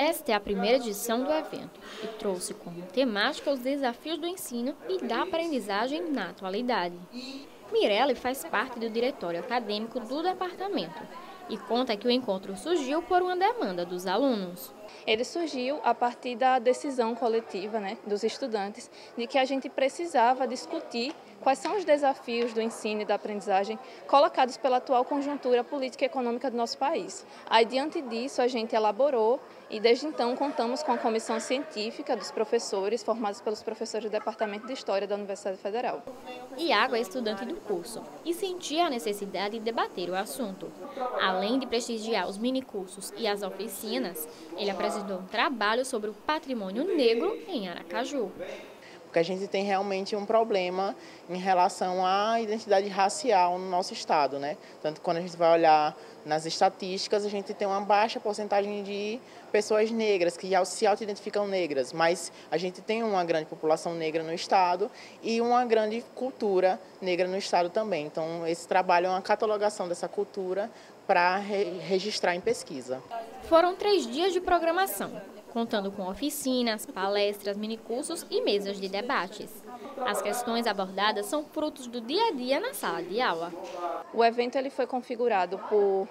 Esta é a primeira edição do evento e trouxe como temática os desafios do ensino e da aprendizagem na atualidade. Mirelle faz parte do diretório acadêmico do departamento e conta que o encontro surgiu por uma demanda dos alunos. Ele surgiu a partir da decisão coletiva, dos estudantes de que a gente precisava discutir quais são os desafios do ensino e da aprendizagem colocados pela atual conjuntura política e econômica do nosso país. Aí, diante disso, a gente elaborou e, desde então, contamos com a comissão científica dos professores, formados pelos professores do Departamento de História da Universidade Federal. Iago é estudante do curso e sentia a necessidade de debater o assunto. Além de prestigiar os minicursos e as oficinas, ele apresentou um trabalho sobre o patrimônio negro em Aracaju. Porque a gente tem realmente um problema em relação à identidade racial no nosso estado, né? Tanto que quando a gente vai olhar nas estatísticas, a gente tem uma baixa porcentagem de pessoas negras que se auto-identificam negras, mas a gente tem uma grande população negra no estado e uma grande cultura negra no estado também. Então, esse trabalho é uma catalogação dessa cultura para registrar em pesquisa. Foram 3 dias de programação, contando com oficinas, palestras, minicursos e mesas de debates. As questões abordadas são frutos do dia a dia na sala de aula. O evento ele foi configurado por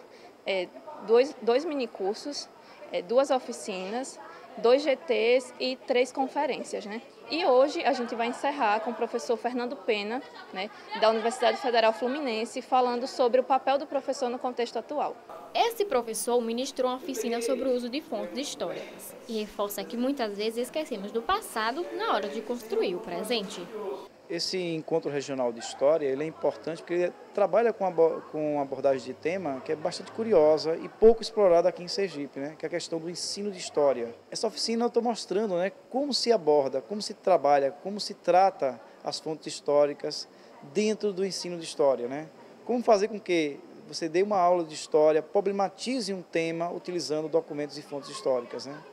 dois minicursos, 2 oficinas, 2 GTs e 3 conferências, E hoje a gente vai encerrar com o professor Fernando Pena, da Universidade Federal Fluminense, falando sobre o papel do professor no contexto atual. Esse professor ministrou uma oficina sobre o uso de fontes históricas e reforça que muitas vezes esquecemos do passado na hora de construir o presente. Esse encontro regional de história ele é importante porque ele trabalha com uma abordagem de tema que é bastante curiosa e pouco explorada aqui em Sergipe, que é a questão do ensino de história. Essa oficina eu estou mostrando como se aborda, como se trabalha, como se trata as fontes históricas dentro do ensino de história. Como fazer com que você dê uma aula de história, problematize um tema utilizando documentos e fontes históricas.